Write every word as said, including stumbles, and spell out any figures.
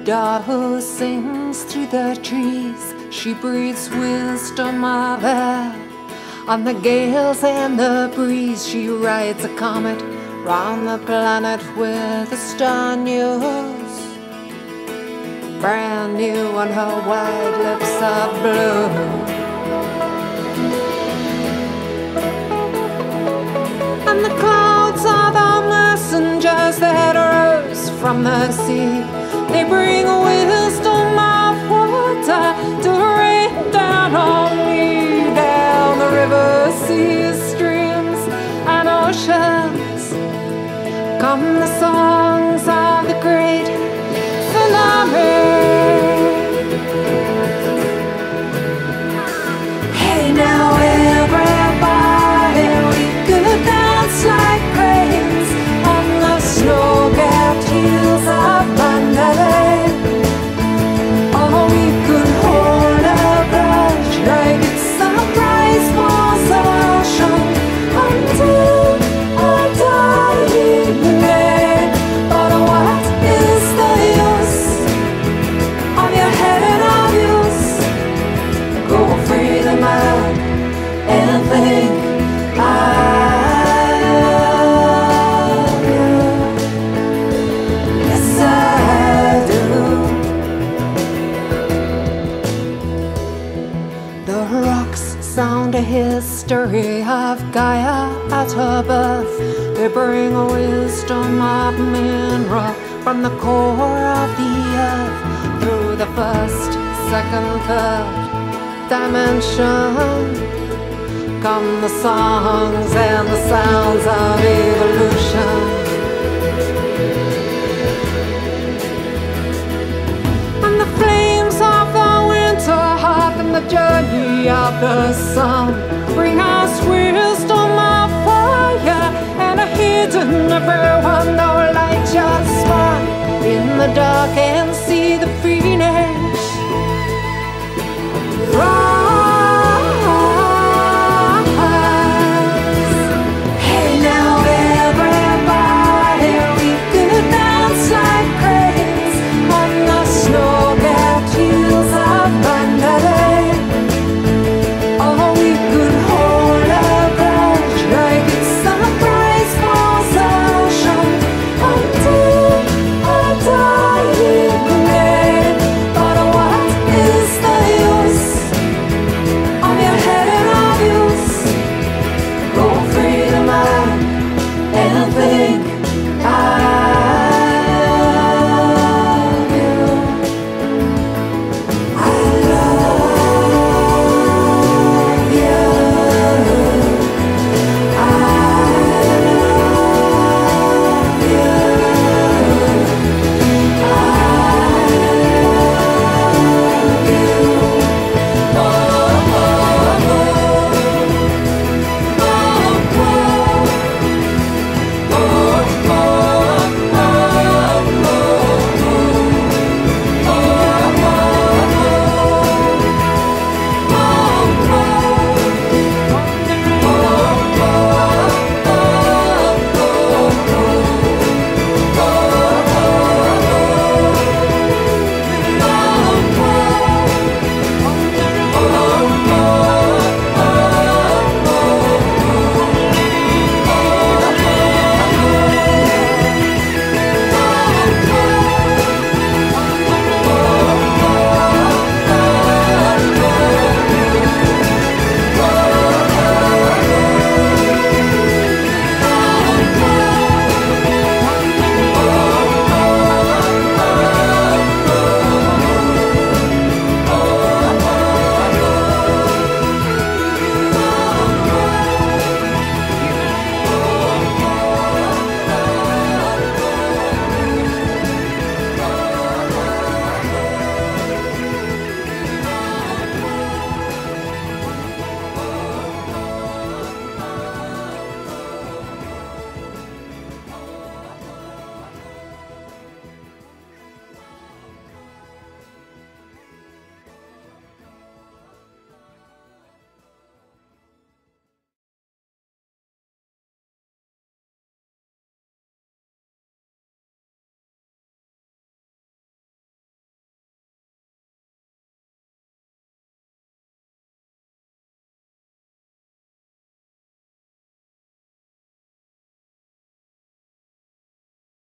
troubadour who sings through the trees. She breathes wisdom of air on the gales and the breeze. She rides a comet round the planet with a star news, brand new on her white lips of blue. And the clouds are the messengers that rose from the sea. They bring wisdom of water to rain down on me. Down the river, seas, streams, and oceans come the songs of the great Tsunami. Hey now everybody, we could dance like cranes on the snow-capped hills of Mandalay. Or we could hold a grudge like it's a prize possession until our dying day. But what is the use of your head and of use? Go free the mind and think I love you. Yes, I do. The rocks sound a history of Gaia at her birth. They bring a wisdom of mineral from the core of the earth through the first, second, third dimension. Come the songs and the sounds of evolution. And the flames of the winter hearth and the journey of the sun bring us wisdom of fire and a hidden river, no light just spun in the dark and